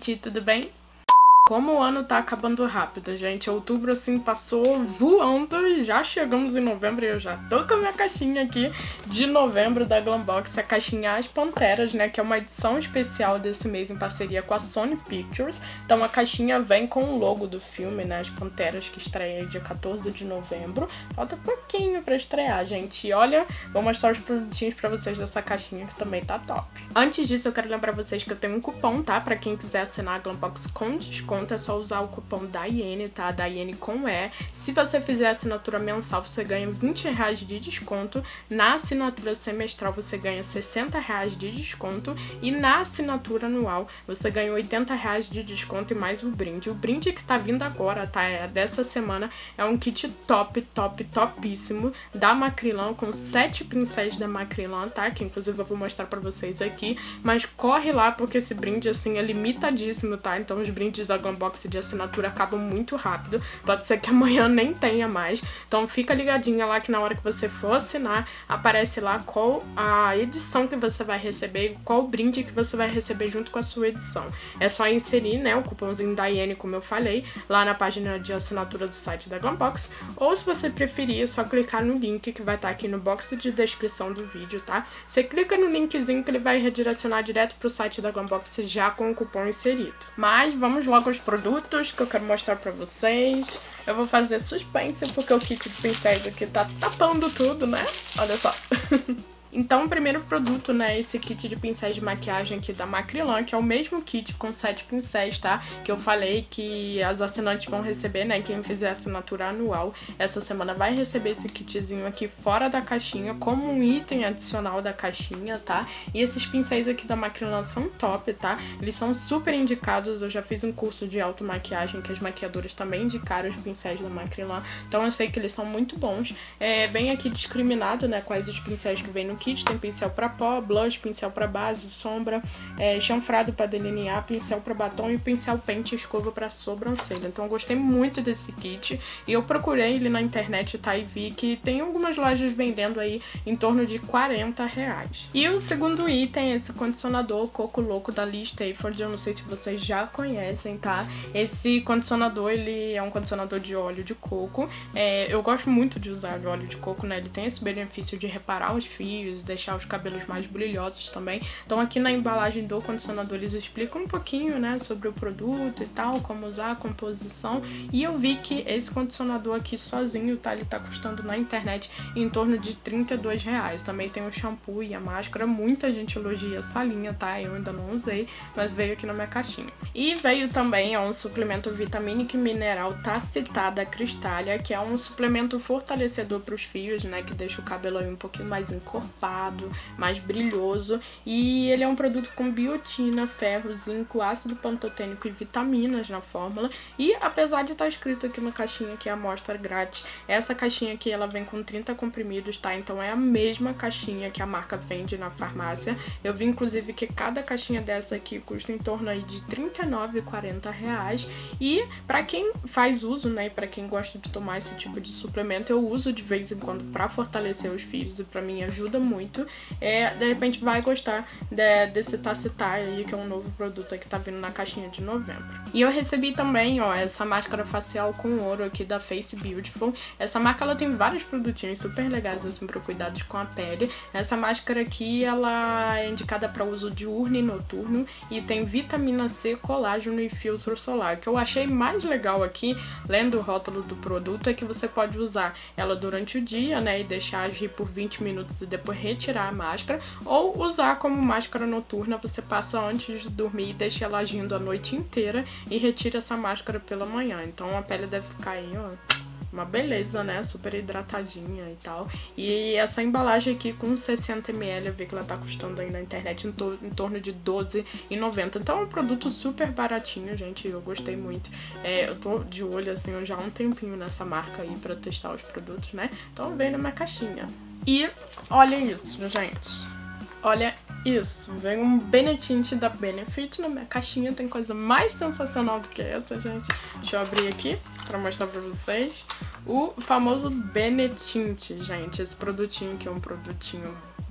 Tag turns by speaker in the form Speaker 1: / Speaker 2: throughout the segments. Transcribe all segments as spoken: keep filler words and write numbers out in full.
Speaker 1: gente, tudo bem? Como o ano tá acabando rápido, gente, outubro assim passou voando e já chegamos em novembro e eu já tô com a minha caixinha aqui de novembro da Glambox, a caixinha As Panteras, né, que é uma edição especial desse mês em parceria com a Sony Pictures. Então a caixinha vem com o logo do filme, né, As Panteras, que estreia dia quatorze de novembro. Falta pouquinho pra estrear, gente. E olha, vou mostrar os produtinhos pra vocês dessa caixinha que também tá top. Antes disso, eu quero lembrar vocês que eu tenho um cupom, tá, pra quem quiser assinar a Glambox com desconto. É só usar o cupom DAIENE, tá? DAIENE com E. Se você fizer a assinatura mensal, você ganha vinte reais de desconto. Na assinatura semestral, você ganha sessenta reais de desconto. E na assinatura anual, você ganha oitenta reais de desconto e mais o brinde. O brinde que tá vindo agora, tá? É dessa semana. É um kit top, top, topíssimo da Macrylan, com sete pincéis da Macrylan, tá? Que inclusive eu vou mostrar pra vocês aqui. Mas corre lá, porque esse brinde, assim, é limitadíssimo, tá? Então os brindes da Glambox de assinatura acabam muito rápido, pode ser que amanhã nem tenha mais, então fica ligadinha lá que na hora que você for assinar, aparece lá qual a edição que você vai receber e qual brinde que você vai receber junto com a sua edição. É só inserir, né, o cupomzinho DAIENE, como eu falei, lá na página de assinatura do site da Glambox, ou se você preferir, é só clicar no link que vai estar aqui no box de descrição do vídeo, tá? Você clica no linkzinho que ele vai redirecionar direto pro site da Glambox já com o cupom inserido. Mas vamos logo aos produtos que eu quero mostrar pra vocês. Eu vou fazer suspense porque o kit de pincéis aqui tá tapando tudo, né? Olha só. Então o primeiro produto, né, esse kit de pincéis de maquiagem aqui da Macrylan, que é o mesmo kit com sete pincéis, tá? Que eu falei que as assinantes vão receber, né, quem fizer assinatura anual essa semana vai receber esse kitzinho aqui fora da caixinha, como um item adicional da caixinha, tá? E esses pincéis aqui da Macrylan são top, tá? Eles são super indicados, eu já fiz um curso de automaquiagem que as maquiadoras também indicaram os pincéis da Macrylan, então eu sei que eles são muito bons. É, vem aqui discriminado, né, quais os pincéis que vem no kit, tem pincel para pó, blush, pincel para base, sombra, é, chanfrado para delinear, pincel para batom e pincel pente e escova para sobrancelha. Então eu gostei muito desse kit e eu procurei ele na internet, tá, e vi que tem algumas lojas vendendo aí em torno de quarenta reais. E o segundo item é esse condicionador Coco Louco da Lee Stafford, eu não sei se vocês já conhecem, tá? Esse condicionador, ele é um condicionador de óleo de coco, é, eu gosto muito de usar o óleo de coco, né, ele tem esse benefício de reparar os fios, deixar os cabelos mais brilhosos também. Então aqui na embalagem do condicionador eles explicam um pouquinho, né, sobre o produto e tal, como usar, a composição, e eu vi que esse condicionador aqui sozinho, tá, ele tá custando na internet em torno de trinta e dois reais. Também tem o shampoo e a máscara, muita gente elogia essa linha, tá, eu ainda não usei, mas veio aqui na minha caixinha. E veio também ó, um suplemento vitamínico e mineral Tacita da Cristália, que é um suplemento fortalecedor para os fios, né, que deixa o cabelo aí um pouquinho mais encorpado, mais brilhoso, e ele é um produto com biotina, ferro, zinco, ácido pantotênico e vitaminas na fórmula. E apesar de estar escrito aqui na caixinha que é amostra grátis, essa caixinha aqui ela vem com trinta comprimidos, tá? Então é a mesma caixinha que a marca vende na farmácia. Eu vi inclusive que cada caixinha dessa aqui custa em torno aí de trinta e nove e quarenta reais. E pra quem faz uso, né, e pra quem gosta de tomar esse tipo de suplemento, eu uso de vez em quando pra fortalecer os fios e pra mim ajuda muito. muito, é, de repente vai gostar de, desse Tacita aí, que é um novo produto que tá vindo na caixinha de novembro. E eu recebi também, ó, essa máscara facial com ouro aqui da Face Beautiful. Essa marca, ela tem vários produtinhos super legais, assim, para cuidados com a pele. Essa máscara aqui, ela é indicada para uso diurno e noturno e tem vitamina C, colágeno e filtro solar. O que eu achei mais legal aqui, lendo o rótulo do produto, é que você pode usar ela durante o dia, né, e deixar agir por vinte minutos e depois retirar a máscara, ou usar como máscara noturna, você passa antes de dormir e deixa ela agindo a noite inteira e retira essa máscara pela manhã. Então a pele deve ficar aí, ó, uma beleza, né? Super hidratadinha e tal. E essa embalagem aqui com sessenta mililitros, eu vi que ela tá custando aí na internet em, to em torno de doze reais e noventa centavos. Então é um produto super baratinho, gente. Eu gostei muito. É, eu tô de olho, assim, já há um tempinho nessa marca aí pra testar os produtos, né? Então vem na minha caixinha. E olha isso, gente. Olha isso. Vem um Benetint da Benefit na minha caixinha. Tem coisa mais sensacional do que essa, gente. Deixa eu abrir aqui pra mostrar pra vocês. O famoso Benetint, gente. Esse produtinho aqui é um produtinho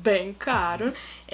Speaker 1: bem caro.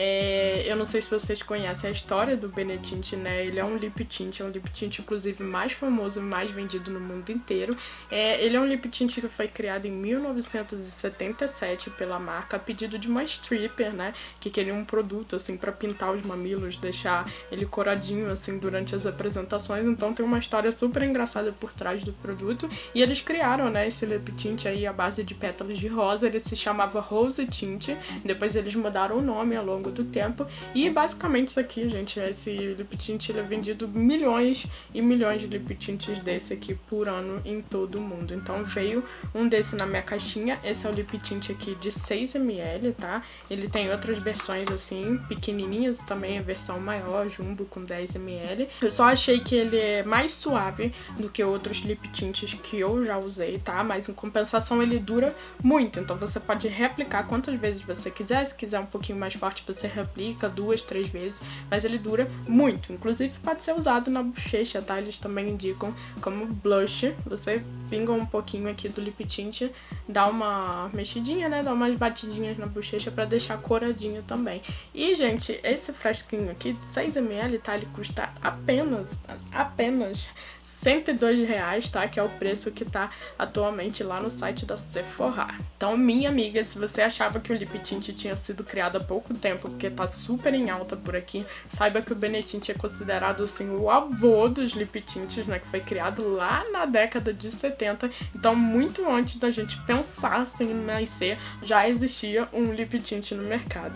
Speaker 1: É, eu não sei se vocês conhecem a história do Benetint, né? Ele é um lip tint, é um lip tint inclusive mais famoso e mais vendido no mundo inteiro. É, ele é um lip tint que foi criado em mil novecentos e setenta e sete pela marca, a pedido de uma stripper, né? Que queria um produto, assim, pra pintar os mamilos, deixar ele coradinho, assim, durante as apresentações. Então tem uma história super engraçada por trás do produto. E eles criaram, né, esse lip tint aí à base de pétalas de rosa. Ele se chamava Rose Tint. Depois eles mudaram o nome ao longo do tempo. E basicamente isso aqui, gente, esse lip tint ele é vendido milhões e milhões de lip tints desse aqui por ano em todo o mundo. Então veio um desse na minha caixinha. Esse é o lip tint aqui de seis mililitros, tá? Ele tem outras versões assim, pequenininhas, também a versão maior, jumbo com dez mililitros. Eu só achei que ele é mais suave do que outros lip tints que eu já usei, tá? Mas em compensação ele dura muito, então você pode reaplicar quantas vezes você quiser. Se quiser um pouquinho mais forte, você reaplica duas, três vezes, mas ele dura muito. Inclusive pode ser usado na bochecha, tá? Eles também indicam como blush. Você pinga um pouquinho aqui do lip tint, dá uma mexidinha, né? Dá umas batidinhas na bochecha pra deixar coradinho também. E, gente, esse frasquinho aqui de seis mililitros, tá? Ele custa apenas, apenas cento e dois reais, tá? Que é o preço que tá atualmente lá no site da Sephora. Então, minha amiga, se você achava que o lip tint tinha sido criado há pouco tempo, porque tá super em alta por aqui, saiba que o Benetint é considerado, assim, o avô dos lip tints, né? Que foi criado lá na década de setenta. Então, muito antes da gente pensar, assim, em nascer, já existia um lip tint no mercado.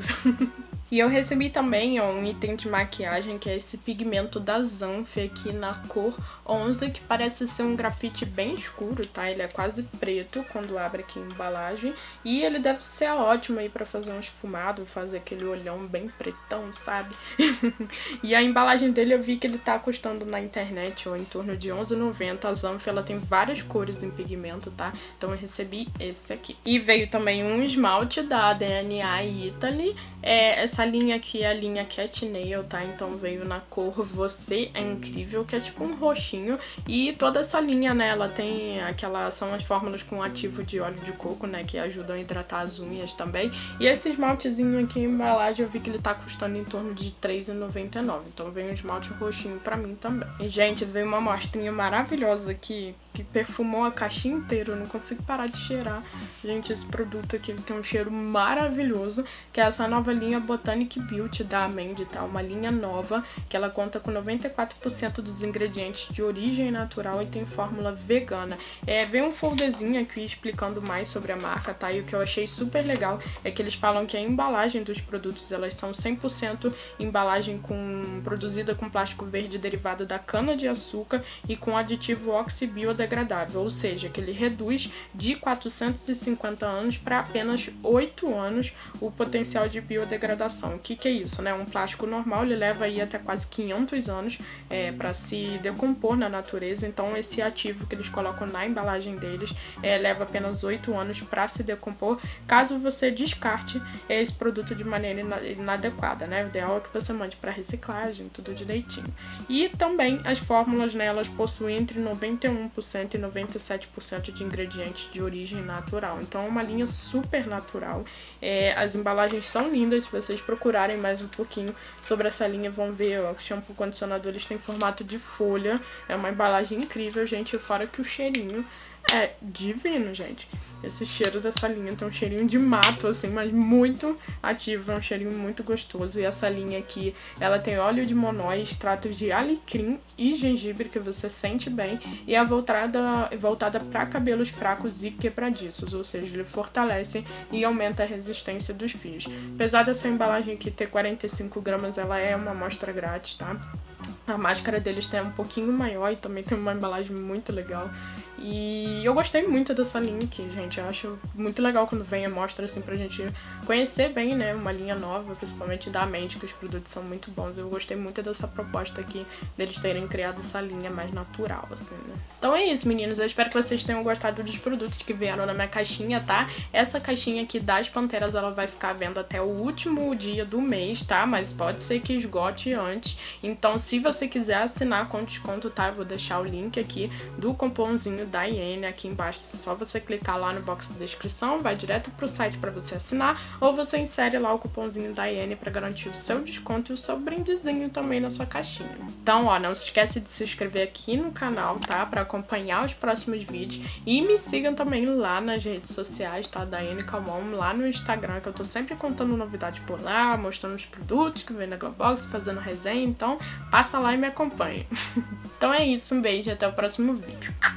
Speaker 1: E eu recebi também, ó, um item de maquiagem, que é esse pigmento da Zanf aqui na cor onze, que parece ser um grafite bem escuro, tá? Ele é quase preto quando abre aqui a embalagem. E ele deve ser ótimo aí pra fazer um esfumado, fazer aquele olhão bem pretão, sabe? E a embalagem dele eu vi que ele tá custando na internet, ó, em torno de onze reais e noventa centavos. A Zanf, ela tem várias cores em pigmento, tá? Então eu recebi esse aqui. E veio também um esmalte da D N A Italy. É, essa linha aqui é a linha Cat Nail, tá? Então veio na cor Você é Incrível, que é tipo um roxinho. E toda essa linha, né, ela tem aquela... São as fórmulas com ativo de óleo de coco, né, que ajudam a hidratar as unhas também. E esse esmaltezinho aqui em embalagem, eu vi que ele tá custando em torno de três reais e noventa e nove centavos. Então veio um esmalte roxinho pra mim também. E, gente, veio uma amostrinha maravilhosa aqui, que perfumou a caixinha inteira. Eu não consigo parar de cheirar. Gente, esse produto aqui, ele tem um cheiro maravilhoso, que é essa nova linha Botanic Beauty da Amende, tá? Uma linha nova, que ela conta com noventa e quatro por cento dos ingredientes de origem natural e tem fórmula vegana. É, vem um folderzinho aqui explicando mais sobre a marca, tá? E o que eu achei super legal é que eles falam que a embalagem dos produtos, elas são cem por cento embalagem com, produzida com plástico verde derivado da cana-de-açúcar e com aditivo oxibiodegradável, ou seja, que ele reduz de quatrocentos e cinquenta anos para apenas oito anos o potencial de biodegradação. O que que é isso, né? Um plástico normal, ele leva aí até quase quinhentos anos é, para se decompor na natureza, então esse ativo que eles colocam na embalagem deles é, leva apenas oito anos para se decompor, caso você descarte esse produto de maneira inadequada, né? O ideal é que você mande para reciclagem, tudo direitinho. E também as fórmulas, né, elas possuem entre noventa e um por cento e noventa e sete por cento de ingredientes de origem natural, então é uma linha super natural. É, as embalagens são lindas, se vocês procurarem mais um pouquinho sobre essa linha, vão ver, ó, o shampoo condicionador, eles têm formato de folha, é uma embalagem incrível, gente, fora que o cheirinho é divino, gente. Esse cheiro dessa linha tem um cheirinho de mato, assim, mas muito ativo, é um cheirinho muito gostoso. E essa linha aqui, ela tem óleo de monói, extratos de alecrim e gengibre, que você sente bem, e é voltada, voltada para cabelos fracos e quebradiços, ou seja, ele fortalece e aumenta a resistência dos fios. Apesar dessa embalagem aqui ter quarenta e cinco gramas, ela é uma amostra grátis, tá? A máscara deles é um pouquinho maior e também tem uma embalagem muito legal. E eu gostei muito dessa linha aqui, gente. Eu acho muito legal quando vem a mostra, assim, pra gente conhecer bem, né, uma linha nova, principalmente da Amende, que os produtos são muito bons. Eu gostei muito dessa proposta aqui, deles terem criado essa linha mais natural, assim, né. Então é isso, meninos. Eu espero que vocês tenham gostado dos produtos que vieram na minha caixinha, tá? Essa caixinha aqui das Panteras, ela vai ficar à venda até o último dia do mês, tá? Mas pode ser que esgote antes. Então, se você você quiser assinar com desconto, tá? Eu vou deixar o link aqui do cupomzinho da Iene aqui embaixo. É só você clicar lá no box da descrição, vai direto pro site para você assinar, ou você insere lá o cupomzinho da Iene para garantir o seu desconto e o seu brindezinho também na sua caixinha. Então, ó, não se esquece de se inscrever aqui no canal, tá? Para acompanhar os próximos vídeos. E me sigam também lá nas redes sociais, tá? Da Iene Calmon, lá no Instagram, que eu tô sempre contando novidades por lá, mostrando os produtos que vem na Glambox, fazendo resenha. Então, passa lá e me acompanha. Então é isso, um beijo e até o próximo vídeo.